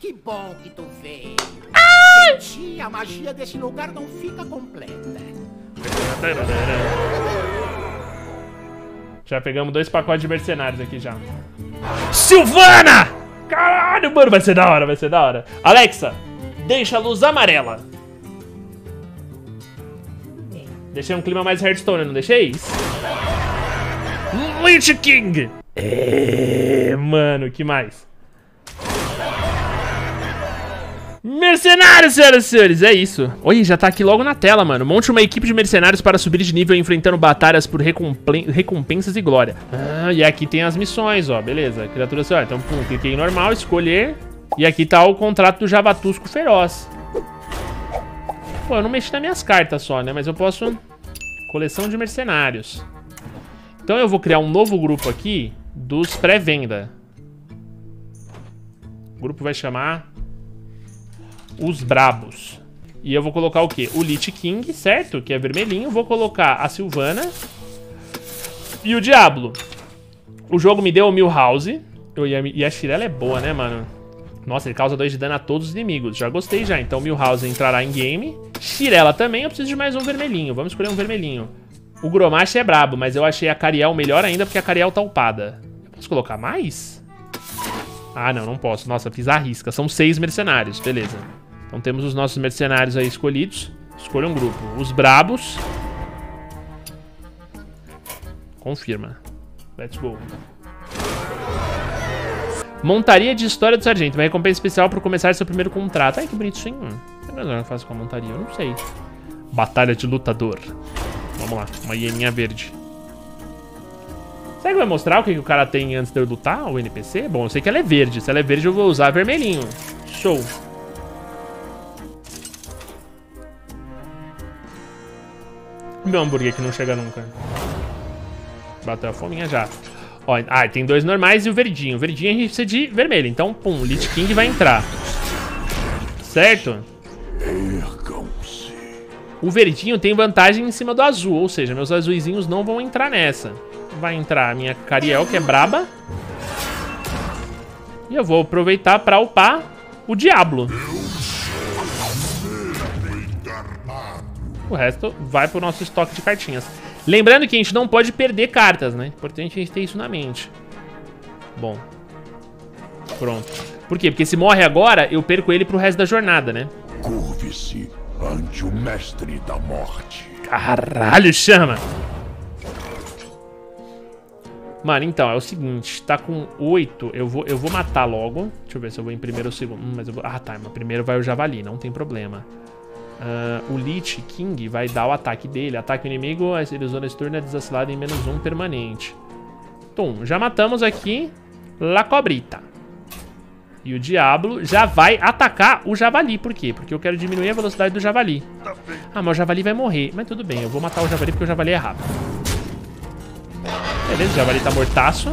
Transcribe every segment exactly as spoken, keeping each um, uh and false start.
Que bom que tu veio. Ah! Sem ti, a magia desse lugar não fica completa. Já pegamos dois pacotes de mercenários aqui já. Silvana! Caralho, mano, vai ser da hora, vai ser da hora. Alexa, deixa a luz amarela. Deixei um clima mais Hearthstone, não deixei? Lich King! É, mano, que mais? Mercenários, senhoras e senhores, é isso. Oi, já tá aqui logo na tela, mano. Monte uma equipe de mercenários para subir de nível enfrentando batalhas por recompensas e glória. Ah, e aqui tem as missões, ó, beleza. Criatura, ó, então, pum, cliquei em normal, escolher. E aqui tá o contrato do Javatusco Feroz. Pô, eu não mexi nas minhas cartas só, né? Mas eu posso... Coleção de mercenários. Então eu vou criar um novo grupo aqui dos pré-venda. O grupo vai chamar... Os Brabos. E eu vou colocar o quê? O Lich King, certo? Que é vermelhinho. Vou colocar a Silvana. E o Diablo. O jogo me deu o Milhouse. E a Shirella é boa, né, mano? Nossa, ele causa dois de dano a todos os inimigos. Já gostei já. Então o Milhouse entrará em game. Shirella também. Eu preciso de mais um vermelhinho. Vamos escolher um vermelhinho. O Gromash é brabo, mas eu achei a Cariel melhor ainda porque a Cariel tá upada. Eu posso colocar mais? Ah, não, não posso. Nossa, fiz a risca. São seis mercenários. Beleza. Então temos os nossos mercenários aí escolhidos. Escolha um grupo. Os Brabos. Confirma. Let's go. Montaria de História do Sargento. Uma recompensa especial por começar seu primeiro contrato. Ai, que bonitinho. O que eu faço com a montaria? Eu não sei. Batalha de Lutador. Vamos lá. Uma hieninha verde. Será que vai mostrar o que, que o cara tem antes de eu lutar? O N P C? Bom, eu sei que ela é verde. Se ela é verde, eu vou usar vermelhinho. Show. Meu hambúrguer que não chega nunca. Bateu a fominha já. Ó, ah, tem dois normais e o verdinho. O verdinho a gente precisa de vermelho. Então, pum, o Lich King vai entrar. Certo? O verdinho tem vantagem em cima do azul. Ou seja, meus azuizinhos não vão entrar nessa. Vai entrar a minha Cariel, que é braba. E eu vou aproveitar pra upar o Diablo. O resto vai pro nosso estoque de cartinhas. Lembrando que a gente não pode perder cartas, né? Importante a gente ter isso na mente. Bom. Pronto. Por quê? Porque se morre agora, eu perco ele pro resto da jornada, né? Curve-se ante o mestre da morte. Caralho, chama! Mano, então, é o seguinte. Tá com oito. Eu vou, eu vou matar logo. Deixa eu ver se eu vou em primeiro ou segundo. Hum, mas eu vou... Ah, tá. Mas primeiro vai o Javali. Não tem problema. Uh, o Lich King vai dar o ataque dele. Ataque inimigo, a ilusão nesse turno é desacilada em menos um permanente. Tum, já matamos aqui La Cobrita. E o Diablo já vai atacar o Javali. Por quê? Porque eu quero diminuir a velocidade do Javali. Ah, mas o Javali vai morrer. Mas tudo bem, eu vou matar o Javali porque o Javali é rápido. Beleza, o Javali tá mortaço.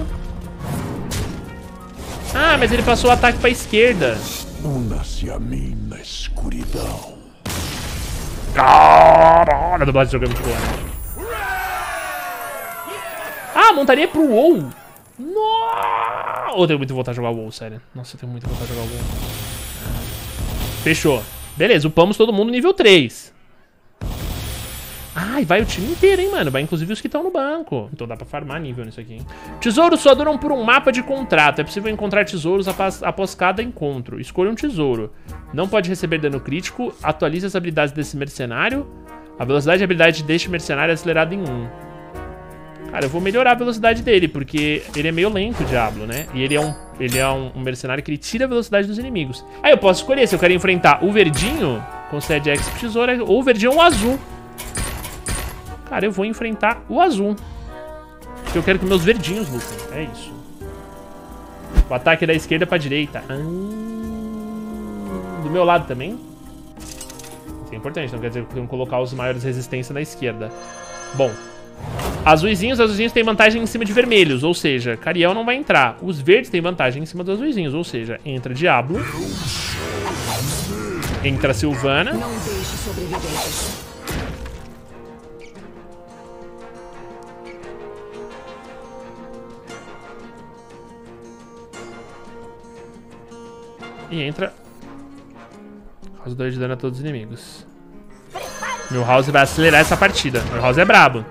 Ah, mas ele passou o ataque pra esquerda. Una-se a mim na escuridão. Caralho, a dublagem do jogo é muito boa. Ah, a montaria é pro WoW. Nossa! Eu tenho muito vontade de jogar WoW, sério. Nossa, eu tenho muita vontade de jogar WoW. Fechou. Beleza, upamos todo mundo nível três. Ai, vai o time inteiro, hein, mano. Vai inclusive os que estão no banco. Então dá pra farmar nível nisso aqui, hein? Tesouros só duram por um mapa de contrato. É possível encontrar tesouros após, após cada encontro. Escolha um tesouro. Não pode receber dano crítico. Atualize as habilidades desse mercenário. A velocidade de habilidade deste mercenário é acelerada em um. Cara, eu vou melhorar a velocidade dele, porque ele é meio lento, o Diablo, né? E ele é um, ele é um, um mercenário que ele tira a velocidade dos inimigos. Aí eu posso escolher se eu quero enfrentar o verdinho, concede X tesoura, ou o verdinho ou o azul. Cara, eu vou enfrentar o azul. Porque eu quero que meus verdinhos lutem. É isso. O ataque é da esquerda pra direita. Ah, do meu lado também. Isso é importante, então quer dizer que eu tenho que colocar os maiores resistência na esquerda. Bom. Azuizinhos, azuizinhos tem vantagem em cima de vermelhos. Ou seja, Cariel não vai entrar. Os verdes têm vantagem em cima dos azuizinhos. Ou seja, entra Diablo. Entra Silvana. Não deixe sobreviventes. E entra. Causa dois de dano a todos os inimigos. Milhouse vai acelerar essa partida. Milhouse é brabo.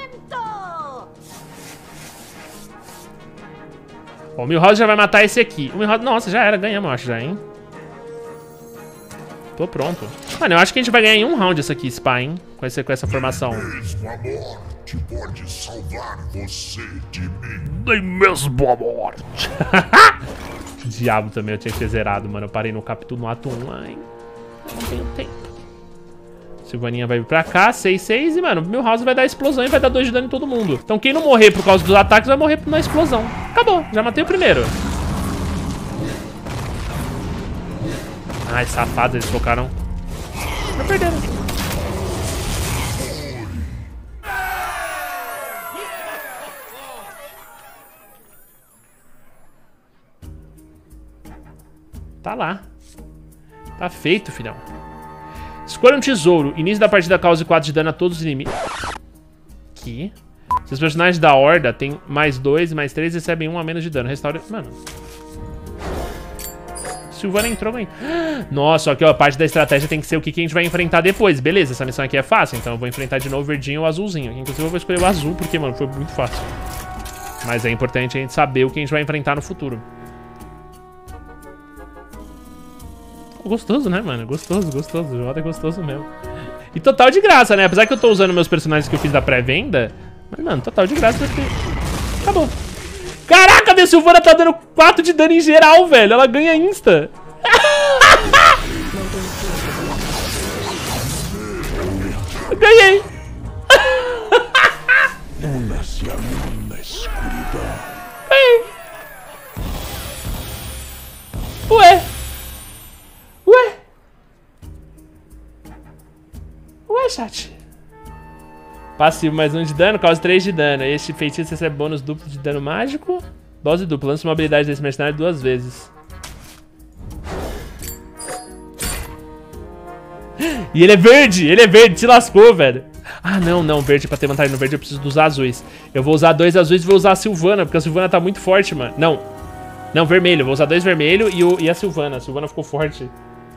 Ó, o Milhouse já vai matar esse aqui. O Milhouse... Nossa, já era. Ganhamos, eu acho, já, hein? Tô pronto. Mano, eu acho que a gente vai ganhar em um round essa aqui, Spa, hein? Com essa, com essa formação. Mesmo a morte pode salvar você de mim. Nem mesmo a morte. Diabo também, eu tinha que ter zerado, mano. Eu parei no capítulo no ato um. Ai, eu não tenho tempo. Silvaninha vai vir pra cá, seis, seis. E, mano, Milhouse vai dar explosão e vai dar dois de dano em todo mundo. Então quem não morrer por causa dos ataques vai morrer na explosão. Acabou, já matei o primeiro. Ai, safados, eles focaram. Já perderam. Tá lá. Tá feito, filhão. Escolha um tesouro. Início da partida cause quatro de dano a todos os inimigos. Aqui. Se os personagens da horda tem mais dois, mais três, recebem um a menos de dano. Restaura... Mano. Silvana entrou, ganhou. Nossa, aqui ó, a parte da estratégia tem que ser o que, que a gente vai enfrentar depois. Beleza, essa missão aqui é fácil, então eu vou enfrentar de novo o verdinho ou o azulzinho. Inclusive eu vou escolher o azul, porque, mano, foi muito fácil. Mas é importante a gente saber o que a gente vai enfrentar no futuro. Gostoso, né, mano? Gostoso, gostoso. O jogo é gostoso mesmo. E total de graça, né? Apesar que eu tô usando meus personagens que eu fiz da pré-venda. Mas, mano, total de graça porque... Acabou. Caraca, a minha Silvana tá dando quatro de dano em geral, velho. Ela ganha insta. Eu ganhei. Una-se a mim na escuridão. Ganhei. Ué. Ué. Ué, chat. Passivo mais um de dano, causa três de dano. Este feitiço recebe bônus duplo de dano mágico. Dose dupla. Lança uma habilidade desse mercenário duas vezes. E ele é verde! Ele é verde! Te lascou, velho. Ah, não, não. Verde, pra ter vantagem no verde, eu preciso dos azuis. Eu vou usar dois azuis e vou usar a Silvana, porque a Silvana tá muito forte, mano. Não. Não, vermelho. Eu vou usar dois vermelhos e, o, e a Silvana. A Silvana ficou forte.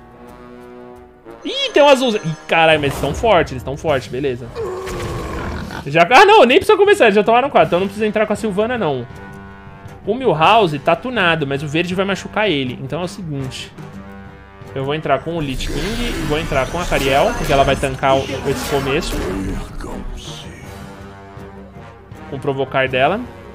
Ih, tem um azul. Ih, caralho, mas eles estão fortes. Eles estão fortes, beleza. Já... Ah, não, nem precisa começar, eles já tomaram quatro, então não precisa entrar com a Silvana, não. O Milhouse tá tunado, mas o verde vai machucar ele. Então é o seguinte. Eu vou entrar com o Lich King, vou entrar com a Cariel, porque ela vai tancar o, esse começo. Com o provocar dela.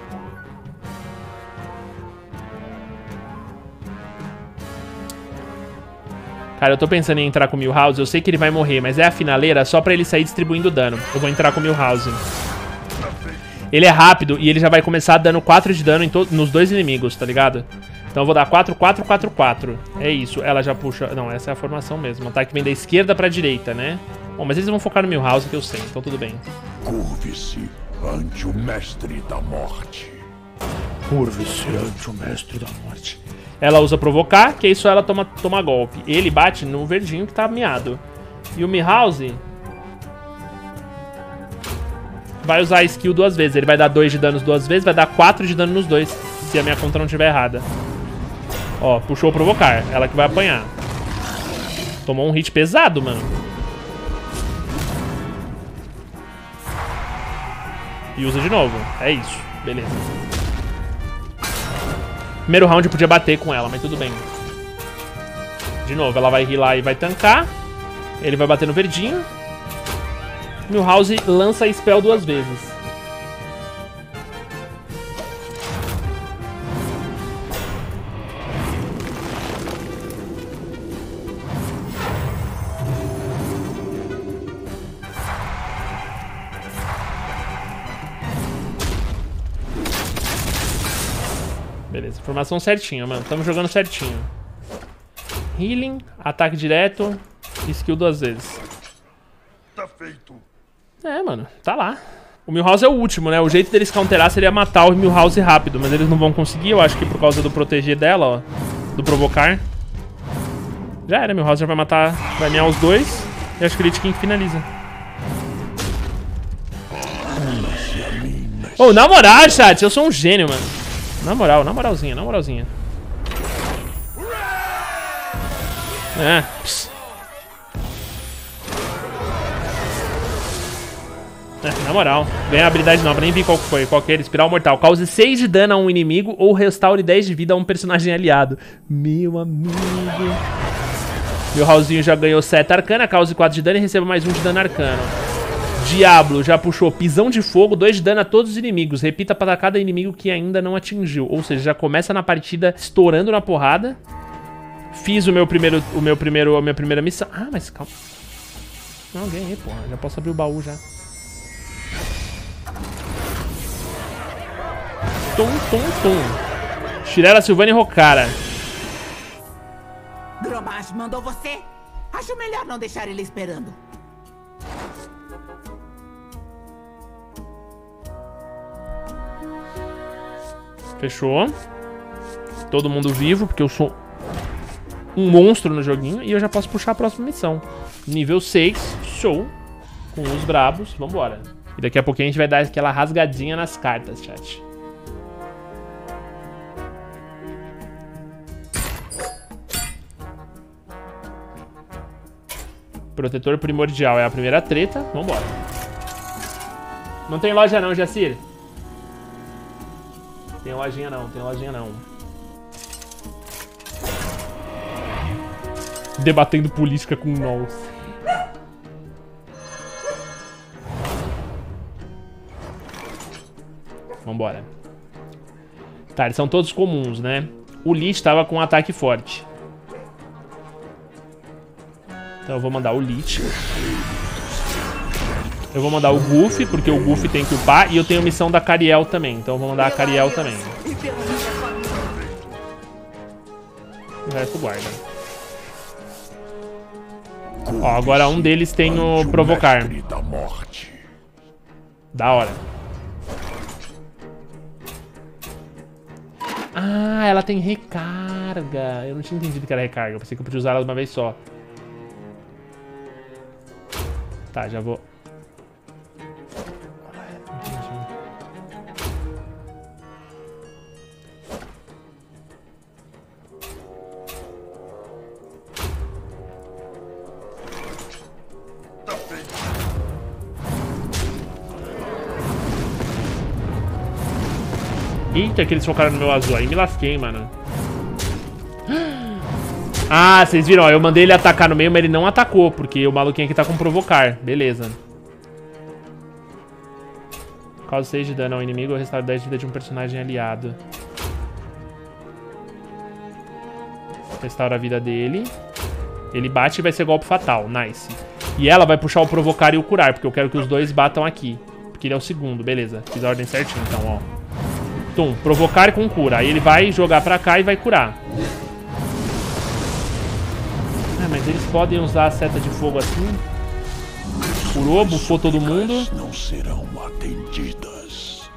Cara, eu tô pensando em entrar com o Milhouse. Eu sei que ele vai morrer, mas é a finaleira só pra ele sair distribuindo dano. Eu vou entrar com o Milhouse. Ele é rápido e ele já vai começar dando quatro de dano em nos dois inimigos, tá ligado? Então eu vou dar quatro, quatro, quatro, quatro. É isso, ela já puxa... Não, essa é a formação mesmo. O ataque vem da esquerda pra direita, né? Bom, mas eles vão focar no Milhouse, que eu sei, então tudo bem. Curve-se ante o mestre da morte. Curve-se ante o mestre da morte. Ela usa provocar, que isso ela toma, toma golpe. Ele bate no verdinho que tá miado. E o Milhouse vai usar a skill duas vezes. Ele vai dar dois de danos duas vezes, vai dar quatro de dano nos dois, se a minha conta não estiver errada. Ó, puxou o provocar. Ela que vai apanhar. Tomou um hit pesado, mano. E usa de novo. É isso. Beleza. Primeiro round eu podia bater com ela, mas tudo bem. De novo, ela vai healar e vai tancar. Ele vai bater no verdinho. Milhouse lança a spell duas vezes. Beleza, formação certinha, mano. Estamos jogando certinho. Healing, ataque direto, skill duas vezes. Tá feito. É, mano, tá lá. O Milhouse é o último, né? O jeito deles counterar seria matar o Milhouse rápido, mas eles não vão conseguir, eu acho que por causa do proteger dela, ó. Do provocar. Já era, Milhouse já vai matar, vai mear os dois. E acho que o Lich King finaliza. Ô, oh, na moral, chat, eu sou um gênio, mano. Na moral, na moralzinha, na moralzinha. É, pss. É, na moral, ganha a habilidade nova, nem vi qual foi, qual que era, espiral mortal. Cause seis de dano a um inimigo ou restaure dez de vida a um personagem aliado. Meu amigo. Meu Raulzinho já ganhou sete arcana, cause quatro de dano e receba mais um de dano arcano. Diablo já puxou pisão de fogo, dois de dano a todos os inimigos. Repita para cada inimigo que ainda não atingiu. Ou seja, já começa na partida estourando na porrada. Fiz o meu primeiro, o meu primeiro, a minha primeira missão. Ah, mas calma. Não, ganhei, porra. Já posso abrir o baú já. Tum, tum, tum. Shirella, Sylvana e Rokara. Grommash mandou você? Acho melhor não deixar ele esperando. Fechou. Todo mundo vivo, porque eu sou um monstro no joguinho. E eu já posso puxar a próxima missão. Nível seis, show. Com os brabos, vambora. E daqui a pouquinho a gente vai dar aquela rasgadinha nas cartas, chat. Protetor primordial é a primeira treta. Vambora. Não tem loja não, Jacir. Tem lojinha não, tem lojinha não. Debatendo política com nós. Vambora. Tá, eles são todos comuns, né? O Lich tava com um ataque forte. Então eu vou mandar o Lich. Eu vou mandar o Goofy, porque o Goofy tem que upar. E eu tenho missão da Cariel também. Então eu vou mandar a Cariel também. O resto guarda. Ó, agora um deles tem o Provocar. Da hora. Ah, ela tem recarga. Eu não tinha entendido que era recarga. Eu pensei que eu podia usar ela de uma vez só. Tá, já vou... Eita, que eles focaram no meu azul. Aí me lasquei, mano. Ah, vocês viram, ó, eu mandei ele atacar no meio, mas ele não atacou, porque o maluquinho aqui tá com provocar. Beleza. Causa seis de dano ao inimigo ou restaura dez de vida de um personagem aliado. Restaura a vida dele. Ele bate e vai ser golpe fatal. Nice. E ela vai puxar o provocar e o curar, porque eu quero que os dois batam aqui. Porque ele é o segundo, beleza. Fiz a ordem certinho, então, ó. Tum, provocar com cura. Aí ele vai jogar pra cá e vai curar. Ah, mas eles podem usar a seta de fogo assim. Curou, bufou todo mundo. Não serão atendidas.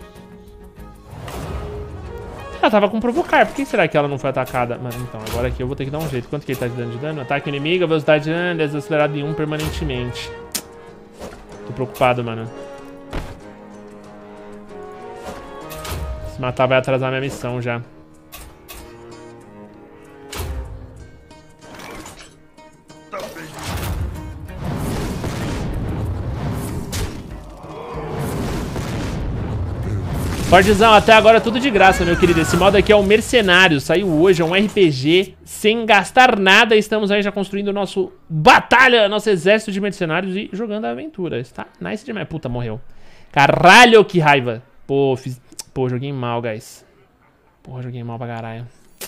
Ela tava com provocar. Por que será que ela não foi atacada? Mas então, agora aqui eu vou ter que dar um jeito. Quanto que ele tá de dano de dano? Ataque inimigo, velocidade de dano, desacelerado em um permanentemente. Tô preocupado, mano. Se matar vai atrasar minha missão já. Fordzão, até agora tudo de graça, meu querido. Esse modo aqui é o Mercenário. Saiu hoje, é um R P G sem gastar nada. Estamos aí já construindo o nosso batalha, nosso exército de mercenários e jogando aventuras. Tá nice demais. Puta, morreu. Caralho, que raiva. Pô, fiz... Pô, joguei mal, guys. Porra, joguei mal pra caralho.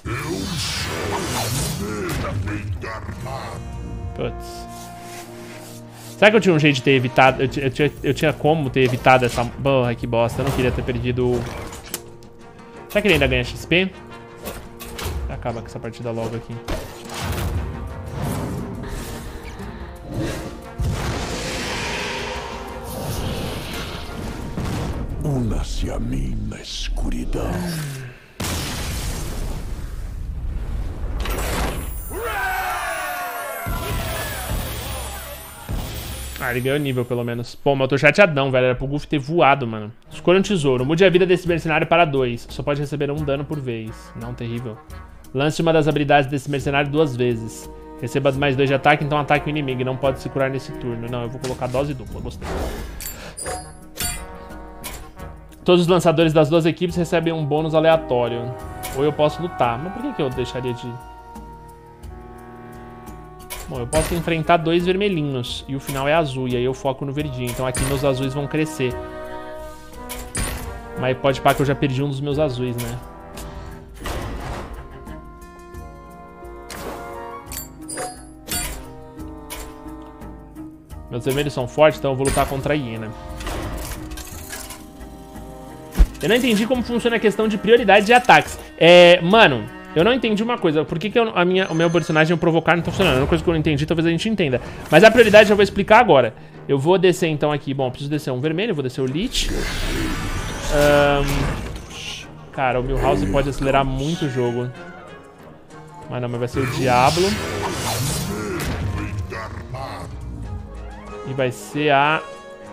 Putz. Será que eu tinha um jeito de ter evitado... Eu, eu, tinha, eu tinha como ter evitado essa... Porra, que bosta. Eu não queria ter perdido... Será que ele ainda ganha X P? Acaba com essa partida logo aqui. Una-se a mim na escuridão. Ah, ele ganhou nível, pelo menos. Pô, mas eu tô chateadão, velho. Era pro Goofy ter voado, mano. Escolha um tesouro. Mude a vida desse mercenário para dois. Só pode receber um dano por vez. Não, terrível. Lance uma das habilidades desse mercenário duas vezes. Receba mais dois de ataque, então ataque o inimigo e não pode se curar nesse turno. Não, eu vou colocar dose dupla, gostei. Todos os lançadores das duas equipes recebem um bônus aleatório. Ou eu posso lutar. Mas por que, que eu deixaria de... Bom, eu posso enfrentar dois vermelhinhos. E o final é azul. E aí eu foco no verdinho. Então aqui meus azuis vão crescer. Mas pode parar que eu já perdi um dos meus azuis, né? Meus vermelhos são fortes, então eu vou lutar contra a hiena. Eu não entendi como funciona a questão de prioridade de ataques. É, mano, eu não entendi uma coisa. Por que, que eu, a minha, o meu personagem provocar não tá funcionando? É uma coisa que eu não entendi, talvez a gente entenda. Mas a prioridade eu vou explicar agora. Eu vou descer então aqui. Bom, eu preciso descer um vermelho, eu vou descer o Lich. Um, cara, o Milhouse pode acelerar muito o jogo. Mas não, mas vai ser o Diablo. E vai ser a...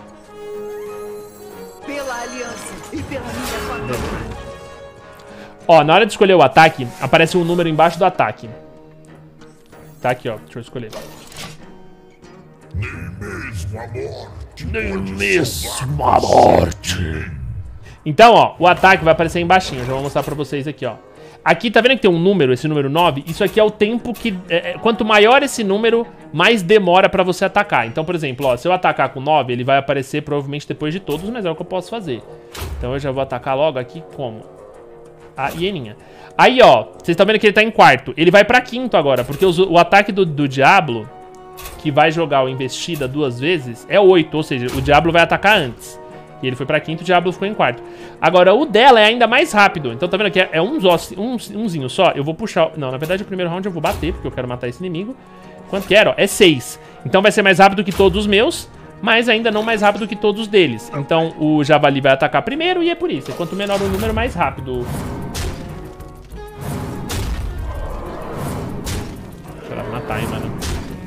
Pela aliança e pela minha família. Ó, na hora de escolher o ataque, aparece um número embaixo do ataque. Tá aqui, ó. Deixa eu escolher. Nem mesmo a morte. Então, ó, o ataque vai aparecer embaixinho. Eu já vou mostrar pra vocês aqui, ó. Aqui, tá vendo que tem um número, esse número nove? Isso aqui é o tempo que... É, quanto maior esse número, mais demora pra você atacar. Então, por exemplo, ó, se eu atacar com nove, ele vai aparecer provavelmente depois de todos, mas é o que eu posso fazer. Então eu já vou atacar logo aqui como? A hieninha. Aí, ó, vocês estão vendo que ele tá em quarto. Ele vai pra quinto agora, porque os, o ataque do, do Diablo, que vai jogar o Investida duas vezes, é oito, ou seja, o Diablo vai atacar antes. E ele foi pra quinto, o Diablo ficou em quarto. Agora, o dela é ainda mais rápido. Então, tá vendo aqui? É um, um, umzinho só. Eu vou puxar... Não, na verdade, o primeiro round eu vou bater, porque eu quero matar esse inimigo. Quanto que era? Ó, é seis. Então, vai ser mais rápido que todos os meus, mas ainda não mais rápido que todos os deles. Então, o Javali vai atacar primeiro e é por isso. E quanto menor o número, mais rápido. Deixa eu matar, hein, mano.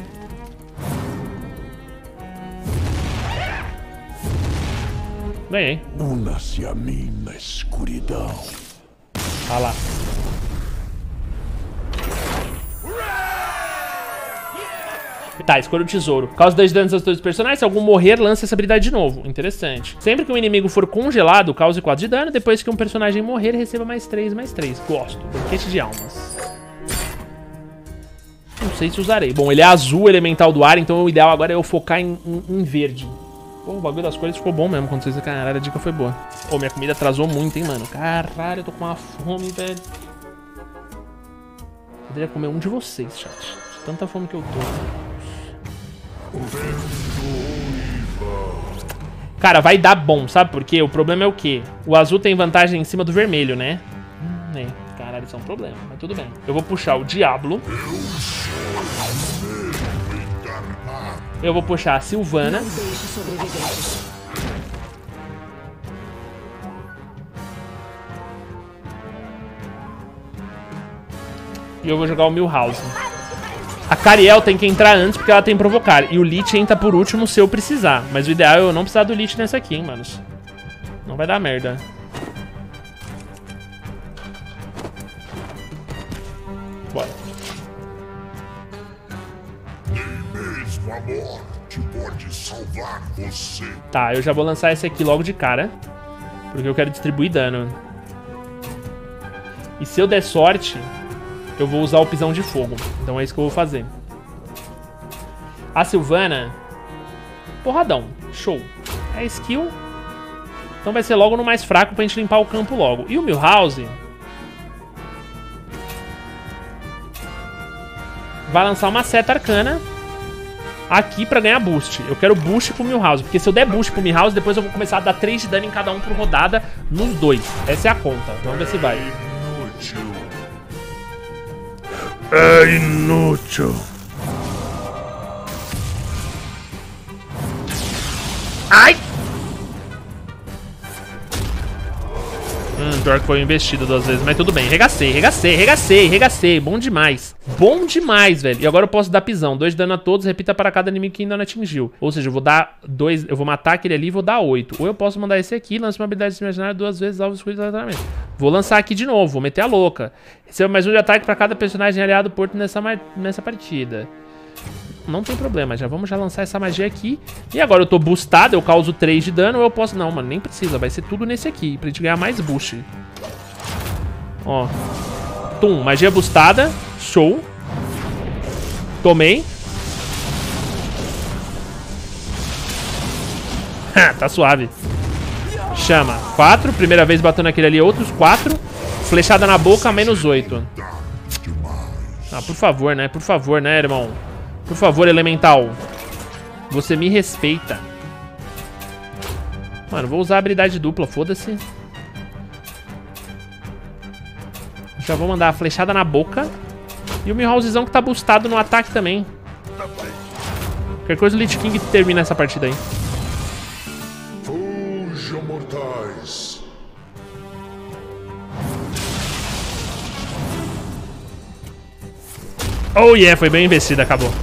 Ganhei. Una-se a mim na escuridão. Olha lá. Tá, escolha o tesouro. Causa dois danos aos dois personagens. Se algum morrer, lança essa habilidade de novo. Interessante. Sempre que um inimigo for congelado, cause quatro de dano. Depois que um personagem morrer, receba mais três, mais três. Gosto. Banquete de almas. Não sei se usarei. Bom, ele é azul, elemental do ar, então o ideal agora é eu focar em, em, em verde. Pô, o bagulho das cores ficou bom mesmo quando vocês... Caralho, a dica foi boa. Pô, minha comida atrasou muito, hein, mano. Caralho, eu tô com uma fome, velho. Eu poderia comer um de vocês, chat. De tanta fome que eu tô. Cara, vai dar bom, sabe por quê? O problema é o quê? O azul tem vantagem em cima do vermelho, né? Hum, é. Caralho, isso é um problema, mas tudo bem. Eu vou puxar o Diablo. Eu vou puxar a Sylvana. Não deixe sobreviventes. E eu vou jogar o Milhouse. A Cariel tem que entrar antes porque ela tem provocar. E o Lich entra por último se eu precisar. Mas o ideal é eu não precisar do Lich nessa aqui, hein, manos. Não vai dar merda. Bora. A morte pode salvar você. Tá, eu já vou lançar esse aqui logo de cara. Porque eu quero distribuir dano. E se eu der sorte, eu vou usar o pisão de fogo. Então é isso que eu vou fazer. A Sylvana... Porradão. Show. É skill. Então vai ser logo no mais fraco pra gente limpar o campo logo. E o Milhouse... vai lançar uma seta arcana aqui pra ganhar boost. Eu quero boost pro Milhouse, porque se eu der boost pro Milhouse, depois eu vou começar a dar três de dano em cada um por rodada nos dois. Essa é a conta. Vamos ver se vai. Inútil. É inútil. Ai! Hum. Pior que foi investido duas vezes, mas tudo bem. Regacei, regacei, regacei, regacei. Bom demais. Bom demais, velho. E agora eu posso dar pisão. Dois de dano a todos, repita para cada inimigo que ainda não atingiu. Ou seja, eu vou dar dois... Eu vou matar aquele ali e vou dar oito. Ou eu posso mandar esse aqui, lance uma habilidade imaginária duas vezes, alvo escolhido aleatoriamente. Vou lançar aqui de novo, vou meter a louca. Receba mais um de ataque para cada personagem aliado porto nessa, nessa partida. Não tem problema, já vamos já lançar essa magia aqui. E agora eu tô boostado, eu causo três de dano, ou eu posso... Não, mano, nem precisa, vai ser tudo nesse aqui, pra gente ganhar mais boost. Ó. Tum, magia boostada. Show. Tomei. Tá suave. Chama. Quatro, primeira vez batendo aquele ali, outros quatro. Flechada na boca, menos oito. Ah, por favor, né? Por favor, né, irmão? Por favor, elemental. Você me respeita. Mano, vou usar a habilidade dupla, foda-se. Já vou mandar a flechada na boca. E o Milhousezão que tá boostado no ataque também. Qualquer coisa o Lich King termina essa partida aí. Fujam, mortais. Oh yeah, foi bem investida, acabou.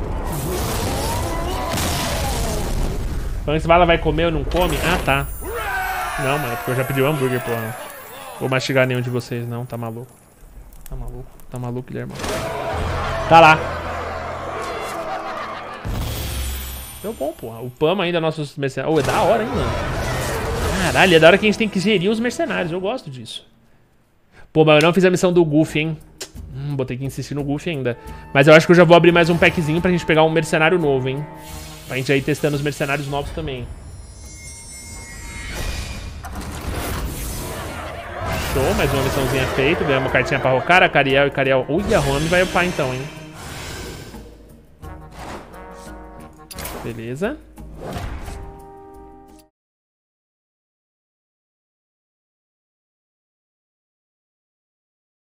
Antes bala vai comer ou não come? Ah, tá. Não, mano, porque eu já pedi o hambúrguer, porra. Vou mastigar nenhum de vocês, não. Tá maluco. Tá maluco. Tá maluco, Guilherme. Tá lá. Deu bom, porra. O Pama ainda, nossos mercenários. Oh, é da hora, hein, mano. Caralho, é da hora que a gente tem que gerir os mercenários. Eu gosto disso. Pô, mas eu não fiz a missão do Goofy, hein. Hum, vou ter que insistir no Goofy ainda. Mas eu acho que eu já vou abrir mais um packzinho pra gente pegar um mercenário novo, hein. Pra gente aí testando os mercenários novos também. Show, mais uma missãozinha feita. Ganhamos uma cartinha pra Rokara, Cariel e Cariel. Ui, a Romy vai upar então, hein. Beleza.